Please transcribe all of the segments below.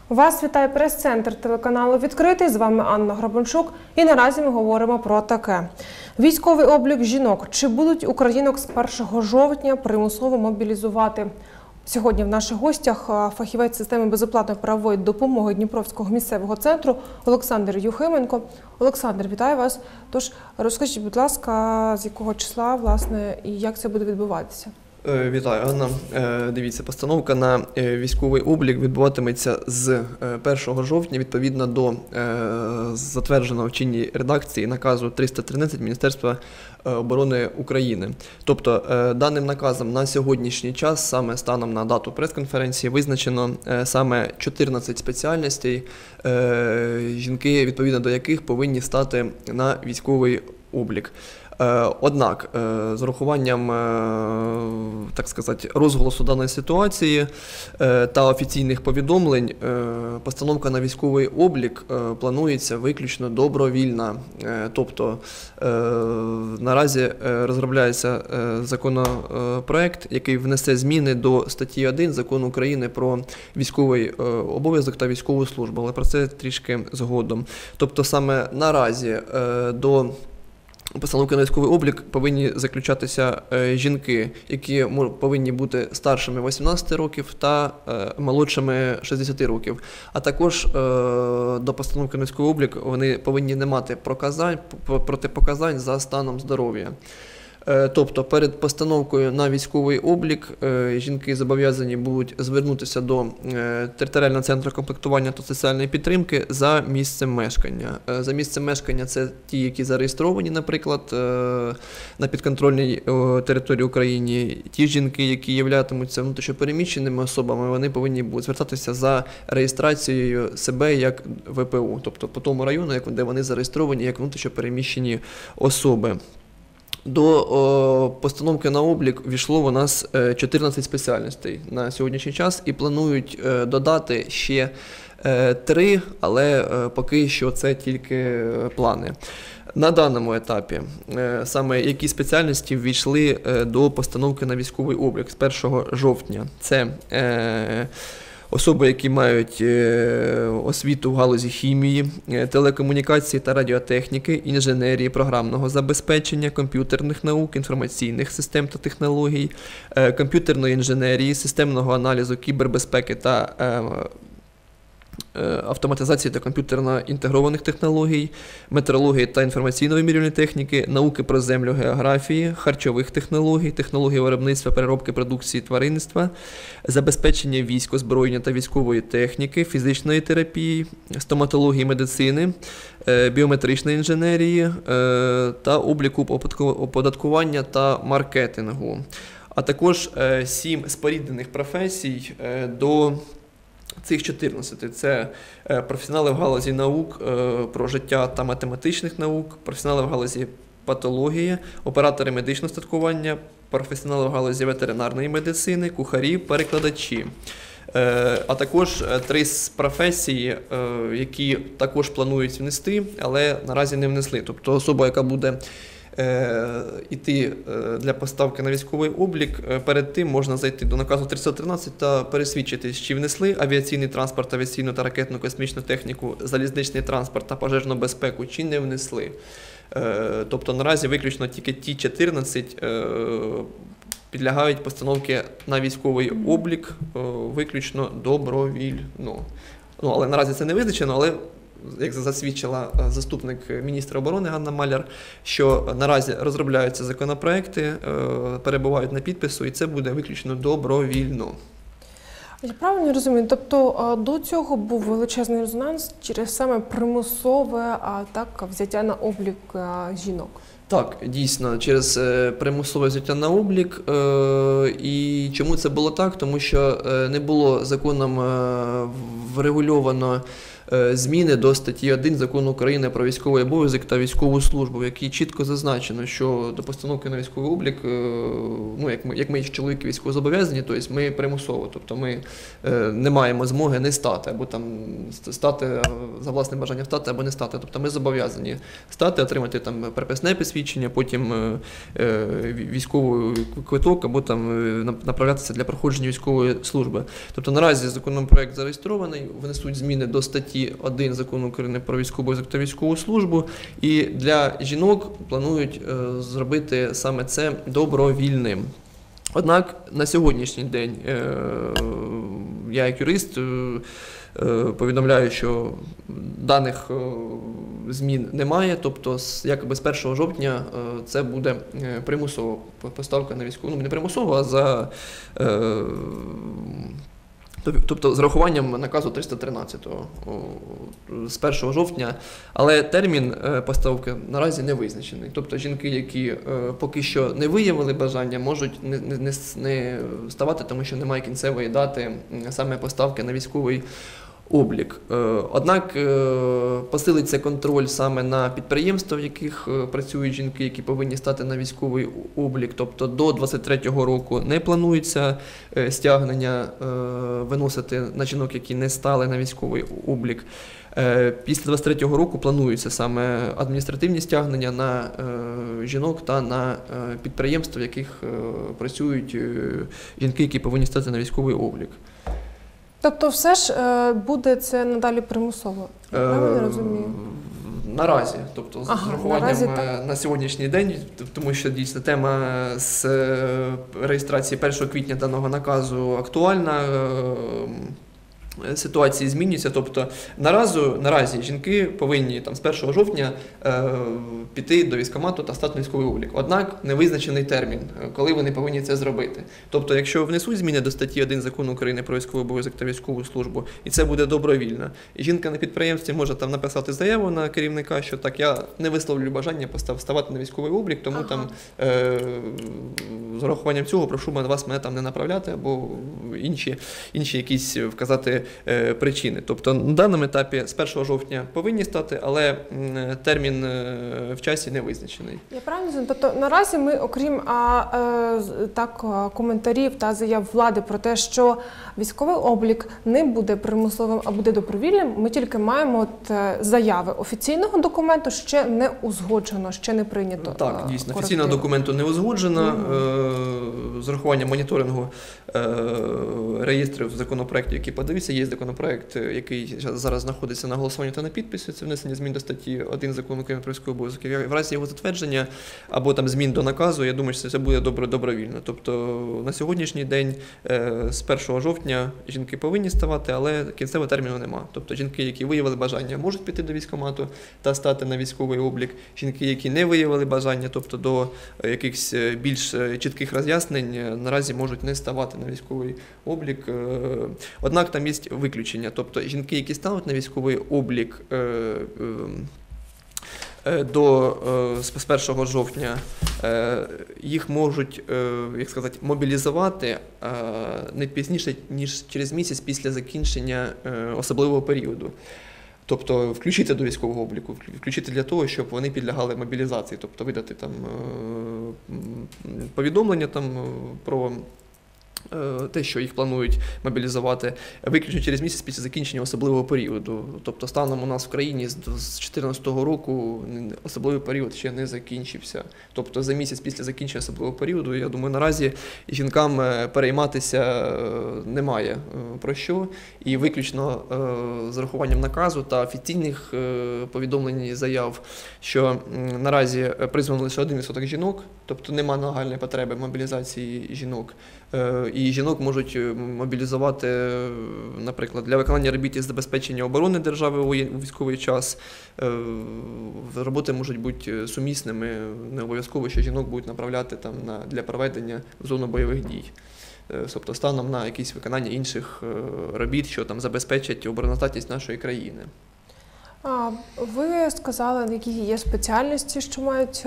Вас вітає прес-центр телеканалу «Відкритий». З вами Анна Грабанчук. І наразі ми говоримо про таке. Військовий облік жінок. Чи будуть українок з 1 жовтня примусово мобілізувати? Сьогодні в наших гостях фахівець системи безоплатної правової допомоги Дніпровського місцевого центру Олександр Юхименко. Олександр, вітаю вас. Тож, розкажіть, будь ласка, з якого числа, власне, і як це буде відбуватися? Вітаю, Анна. Дивіться, постановка на військовий облік відбуватиметься з 1 жовтня відповідно до затвердженого в чинній редакції наказу 313 Міністерства оборони України. Тобто даним наказом на сьогоднішній час, саме станом на дату прес-конференції, визначено саме 14 спеціальностей, жінки, відповідно до яких повинні стати на військовий облік. Однак, з урахуванням, так сказати, розголосу даної ситуації та офіційних повідомлень, постановка на військовий облік планується виключно добровільна. Тобто, наразі розробляється законопроект, який внесе зміни до статті 1 Закону України про військовий обов'язок та військову службу, але про це трішки згодом. Тобто, саме наразі до постановки на військовий облік повинні заключатися жінки, які повинні бути старшими 18 років та молодшими 60 років. А також до постановки на військовий облік вони повинні не мати протипоказань за станом здоров'я. Тобто перед постановкою на військовий облік жінки зобов'язані будуть звернутися до територіального центру комплектування та соціальної підтримки за місцем мешкання. За місцем мешкання це ті, які зареєстровані, наприклад, на підконтрольній території України. Ті жінки, які являтимуться внутрішньопереміщеними особами, вони повинні будуть звертатися за реєстрацією себе як ВПО, тобто по тому району, де вони зареєстровані як внутрішньопереміщені особи. До постановки на облік ввійшло у нас 14 спеціальностей на сьогоднішній час і планують додати ще 3, але поки що це тільки плани. На даному етапі саме які спеціальності ввійшли до постановки на військовий облік з 1 жовтня. Це особи, які мають освіту в галузі хімії, телекомунікації та радіотехніки, інженерії, програмного забезпечення, комп'ютерних наук, інформаційних систем та технологій, комп'ютерної інженерії, системного аналізу, кібербезпеки та автоматизації та комп'ютерно інтегрованих технологій, метеорології та інформаційно-вимірювальної техніки, науки про землю, географії, харчових технологій, технології виробництва, переробки продукції тваринництва, забезпечення військ, озброєння та військової техніки, фізичної терапії, стоматології медицини, біометричної інженерії та обліку оподаткування та маркетингу. А також 7 споріднених професій до цих 14 – це професіонали в галузі наук про життя та математичних наук, професіонали в галузі патології, оператори медичного статкування, професіонали в галузі ветеринарної медицини, кухарі, перекладачі. А також 3 професії, які також планують внести, але наразі не внесли. Тобто особа, яка буде йти для поставки на військовий облік, перед тим можна зайти до наказу 313 та пересвідчитись, чи внесли авіаційний транспорт, авіаційну та ракетну космічну техніку, залізничний транспорт та пожежну безпеку, чи не внесли. Тобто наразі виключно тільки ті 14 підлягають постановці на військовий облік виключно добровільно. Але наразі це не визначено, але як засвідчила заступник міністра оборони Ганна Маляр, що наразі розробляються законопроекти, перебувають на підпису, і це буде виключно добровільно. Я правильно розумію? Тобто до цього був величезний резонанс через саме примусове взяття на облік жінок? Так, дійсно, через примусове взяття на облік. І чому це було так? Тому що не було законом врегульовано зміни до статті 1 Закону України про військовий обов'язок та військову службу, в якій чітко зазначено, що до постановки на військовий облік, ну, як ми чоловіки військовозобов'язані, тобто ми примусово, тобто ми не маємо змоги не стати, або там стати за власним бажанням стати, або не стати. Тобто ми зобов'язані стати, отримати там приписне посвідчення, потім військовий квиток, або там направлятися для проходження військової служби. Тобто наразі законопроект зареєстрований, внесуть зміни до статті 1 Закону України про військовий обов'язок та військову службу, і для жінок планують зробити саме це добровільним. Однак на сьогоднішній день я як юрист повідомляю, що даних змін немає, тобто якби з 1 жовтня це буде примусова поставка на військову, ну не примусова, а тобто з рахуванням наказу 313 з 1 жовтня, але термін поставки наразі не визначений. Тобто жінки, які поки що не виявили бажання, можуть не ставати, тому що немає кінцевої дати саме поставки на військовий облік. Однак посилиться контроль саме на підприємства, в яких працюють жінки, які повинні стати на військовий облік. Тобто до 2023 року не планується стягнення виносити на жінок, які не стали на військовий облік. Після 2023 року плануються саме адміністративні стягнення на жінок та на підприємства, в яких працюють жінки, які повинні стати на військовий облік. Тобто все ж буде це надалі примусово? Я правильно розумію? Наразі, тобто з урахуванням на сьогоднішній день, тому що дійсно тема з реєстрації 1 квітня даного наказу актуальна, ситуації змінюються, тобто наразі жінки повинні там, з 1 жовтня піти до військкомату та стати на військовий облік. Однак не визначений термін, коли вони повинні це зробити. Тобто, якщо внесуть зміни до статті 1 Закону України про військовий обов'язок та військову службу, і це буде добровільно, і жінка на підприємстві може там написати заяву на керівника, що так, я не висловлюю бажання ставати на військовий облік, тому там з урахуванням цього прошу вас мене там не направляти, або інші якісь вказати причини. Тобто на даному етапі з 1 жовтня повинні стати, але термін в часі не визначений. Я правильно розумію? Тобто наразі ми, окрім коментарів та заяв влади про те, що військовий облік не буде примусовим, а буде добровільним, ми тільки маємо заяви. Офіційного документу ще не узгоджено, ще не прийнято. Так, дійсно, офіційного документу не узгоджено. З урахуванням моніторингу реєстрів законопроєктів, які подивився, є законопроєкт, який зараз знаходиться на голосуванні та на підписі, це внесення змін до статті 1 Закону України про військовий обов'язок. В разі його затвердження або там змін до наказу, я думаю, що це буде добровільно. Тобто на сьогоднішній день з 1 жовтня жінки повинні ставати, але кінцевого терміну нема. Тобто жінки, які виявили бажання, можуть піти до військкомату та стати на військовий облік. Жінки, які не виявили бажання, тобто до якихось більш чітких роз'яснень, наразі можуть не ставати на військовий облік. Однак там є виключення. Тобто жінки, які стануть на військовий облік з 1 жовтня, їх можуть, як сказати, мобілізувати не пізніше, ніж через місяць після закінчення особливого періоду. Тобто включити до військового обліку, включити для того, щоб вони підлягали мобілізації, тобто видати там повідомлення там про те, що їх планують мобілізувати, виключно через місяць після закінчення особливого періоду. Тобто станом у нас в країні з 2014 року особливий період ще не закінчився. Тобто за місяць після закінчення особливого періоду, я думаю, наразі жінкам перейматися немає про що. І виключно з урахуванням наказу та офіційних повідомлень і заяв, що наразі призвано лише 1% жінок, тобто нема нагальної потреби мобілізації жінок. І жінок можуть мобілізувати, наприклад, для виконання робіт із забезпечення оборони держави у військовий час. Роботи можуть бути сумісними, не обов'язково, що жінок будуть направляти там для проведення в зону бойових дій. Тобто станом на якісь виконання інших робіт, що там забезпечать обороноздатність нашої країни. Ви сказали, які є спеціальності, що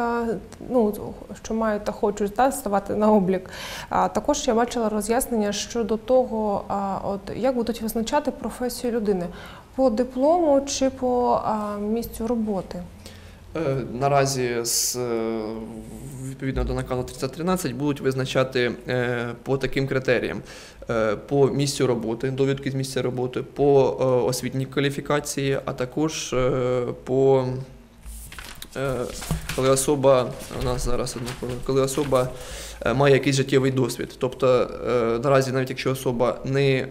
мають та хочуть ставати на облік. Також я бачила роз'яснення щодо того, як будуть визначати професію людини – по диплому чи по місцю роботи? Наразі, відповідно до наказу 3013, будуть визначати по таким критеріям: по місцю роботи, довідки з місця роботи, по освітній кваліфікації, а також коли особа має якийсь життєвий досвід. Тобто наразі, навіть якщо особа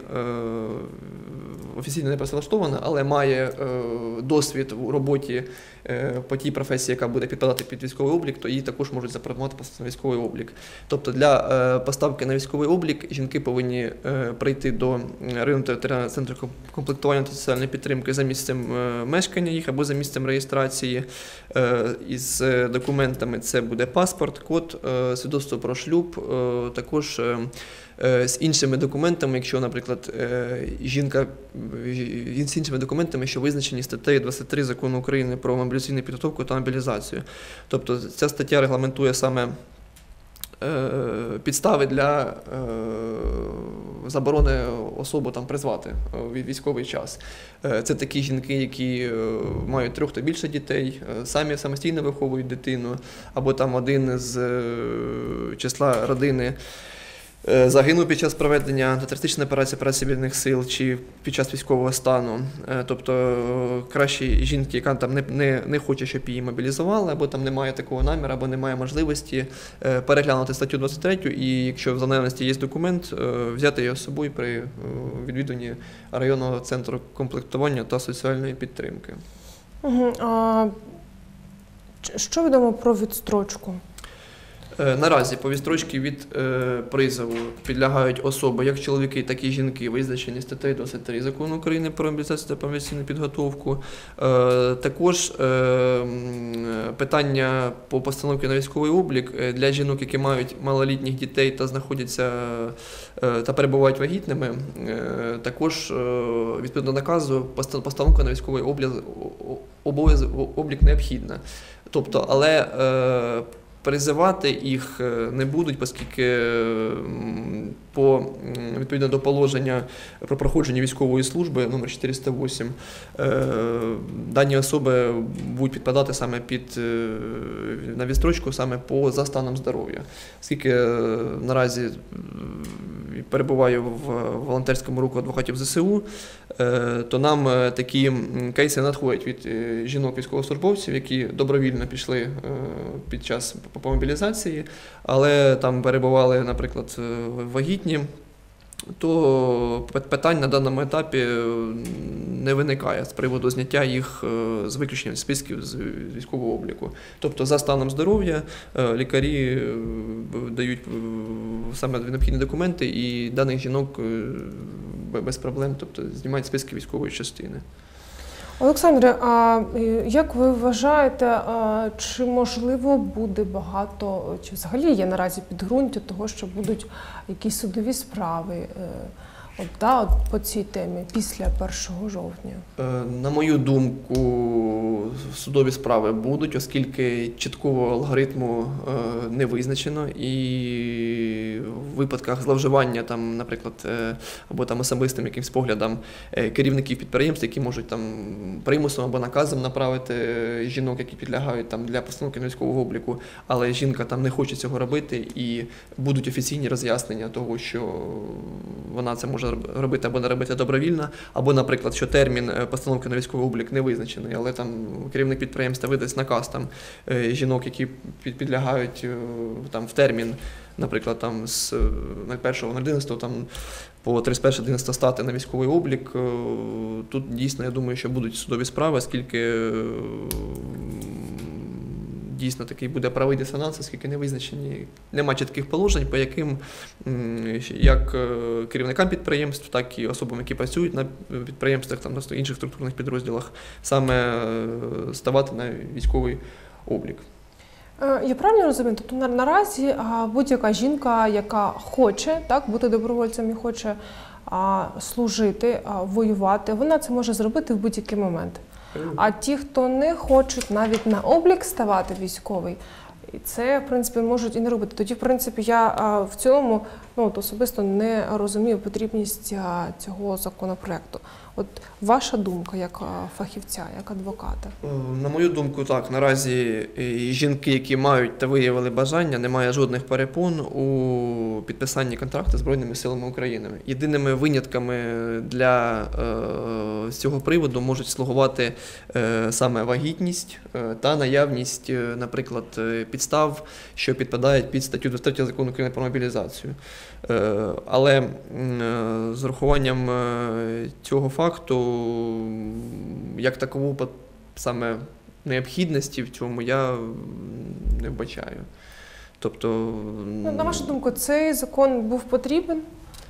офіційно не працевлаштована, але має досвід у роботі по тій професії, яка буде підпадати під військовий облік, то її також можуть запропонувати на військовий облік. Тобто для поставки на військовий облік жінки повинні прийти до районного територіального центру комплектування та соціальної підтримки за місцем мешкання їх або за місцем реєстрації. Із документами це буде паспорт, код, свідоцтво про шлюб, також з іншими документами, якщо, наприклад, жінка з іншими документами, що визначені статтею 23 Закону України про мобілізаційну підготовку та мобілізацію. Тобто ця стаття регламентує саме підстави для заборони особу призвати в військовий час. Це такі жінки, які мають 3 та більше дітей, самі самостійно виховують дитину, або один з числа родини загинув під час проведення антитерористичної операції, операції Об'єднаних сил чи під час військового стану. Тобто краще жінки, яка не хоче, щоб її мобілізували, або немає такого наміру, або немає можливості переглянути статтю 23, і якщо за наявності є документ, взяти його з собою при відвідуванні районного центру комплектування та соціальної підтримки. Що відомо про відстрочку? Наразі по відстрочці від призову підлягають особи, як чоловіки, так і жінки, визначені статтею 23 Закону України про мобілізацію та мобілізаційну підготовку. Також питання по постановці на військовий облік для жінок, які мають малолітніх дітей та знаходяться та перебувають вагітними, також відповідно до наказу постановка на військовий облік необхідна. Тобто, але призивати їх не будуть, оскільки відповідно до положення про проходження військової служби номер 408 дані особи будуть підпадати саме на відстрочку саме за станом здоров'я. Оскільки наразі перебуваю в волонтерському руху адвокатів ЗСУ, то нам такі кейси надходять від жінок військовослужбовців, які добровільно пішли під час по мобілізації, але там перебували, наприклад, вагітні, то питань на даному етапі не виникає з приводу зняття їх з виключенням списків з військового обліку. Тобто за станом здоров'я лікарі дають саме необхідні документи, і даних жінок без проблем, тобто знімають списки військової частини. Олександре, а як ви вважаєте, чи можливо буде багато, чи взагалі є наразі підґрунтя того, що будуть якісь судові справи по цій темі після 1 жовтня? На мою думку, судові справи будуть, оскільки чіткого алгоритму не визначено, і в випадках зловживання, наприклад, або особистим якимсь поглядом керівників підприємств, які можуть примусом або наказом направити жінок, які підлягають для постановки на військового обліку, але жінка не хоче цього робити, і будуть офіційні роз'яснення того, що вона це може робити або не робити добровільно, або, наприклад, що термін постановки на військовий облік не визначений, але керівник підприємства видасть наказ жінок, які підлягають в термін, наприклад, з 1.11 по 31.11 стати на військовий облік. Тут дійсно, я думаю, що будуть судові справи, оскільки дійсно такий буде правий дисонанс, оскільки не визначені, нема чітких положень, по яким як керівникам підприємств, так і особам, які працюють на підприємствах, на інших структурних підрозділах, саме ставати на військовий облік. Я правильно розумію? Тобто наразі будь-яка жінка, яка хоче бути добровольцем і хоче служити, воювати, вона це може зробити в будь-який момент? А ті, хто не хочуть навіть на облік ставати військовий, і це, в принципі, можуть і не робити. Тоді, в принципі, я в цілому особисто не розумію потрібність цього законопроекту. От ваша думка як фахівця, як адвоката? На мою думку, так. Наразі жінки, які мають та виявили бажання, немає жодних перепон у підписанні контракту з Збройними силами України. Єдиними винятками для цього приводу можуть слугувати саме вагітність та наявність, наприклад, підстав, що підпадають під статтю 23 Закону України про мобілізацію. Але з урахуванням цього факту, як такову саме необхідності в цьому я не вбачаю. Тобто, на вашу думку, цей закон був потрібен?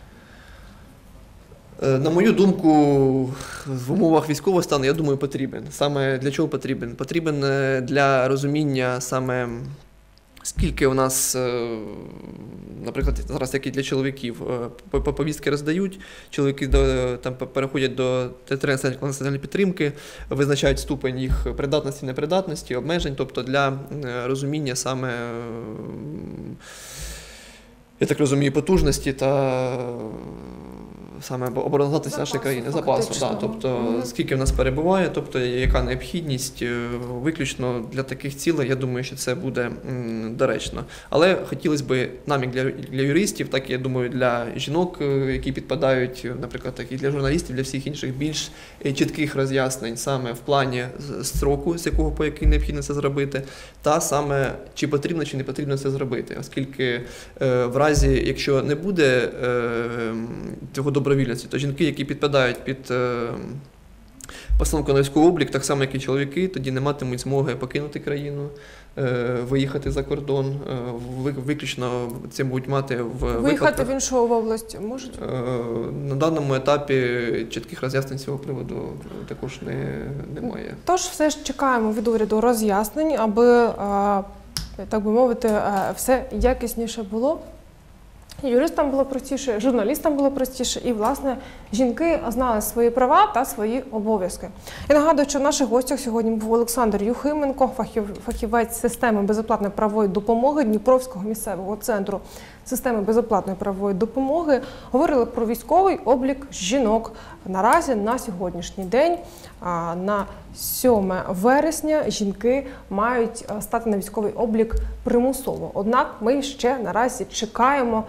На мою думку, в умовах військового стану, я думаю, потрібен. Саме для чого потрібен? Потрібен для розуміння саме, скільки у нас, наприклад, зараз, як і для чоловіків, повістки роздають, чоловіки там переходять до територіальної національної підтримки, визначають ступень їх придатності, непридатності, обмежень, тобто для розуміння саме, я так розумію, потужності та саме обороноздатності нашої країни, запасу. Да, тобто, скільки в нас перебуває, тобто, яка необхідність, виключно для таких цілей, я думаю, що це буде доречно. Але хотілося б нам, як для юристів, так, я думаю, для жінок, які підпадають, наприклад, так, і для журналістів, для всіх інших, більш чітких роз'яснень саме в плані строку, з якого по який необхідно це зробити, та саме, чи потрібно, чи не потрібно це зробити. Оскільки в разі, якщо не буде цього добровільності, то жінки, які підпадають під постановку на військовий облік, так само, як і чоловіки, тоді не матимуть змоги покинути країну, виїхати за кордон, виключно це будуть мати в випадках. Виїхати в іншу область можуть? На даному етапі чітких роз'яснень з цього приводу також немає. Тож все ж чекаємо від уряду роз'яснень, аби, так би мовити, все якісніше було. Юристам було простіше, журналістам було простіше і, власне, жінки знали свої права та свої обов'язки. Я нагадую, що в наших гостях сьогодні був Олександр Юхименко, фахівець системи безоплатної правової допомоги Дніпровського місцевого центру системи безоплатної правової допомоги. Говорили про військовий облік жінок. Наразі на сьогоднішній день, на 7 вересня, жінки мають стати на військовий облік примусово. Однак ми ще наразі чекаємо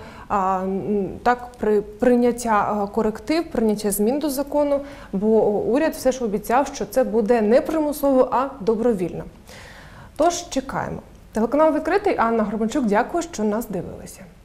прийняття коректив, прийняття змін до закону, бо уряд все ж обіцяв, що це буде не примусово, а добровільно. Тож чекаємо. Телеканал «Відкритий», Анна Горбанчук, дякую, що нас дивилися.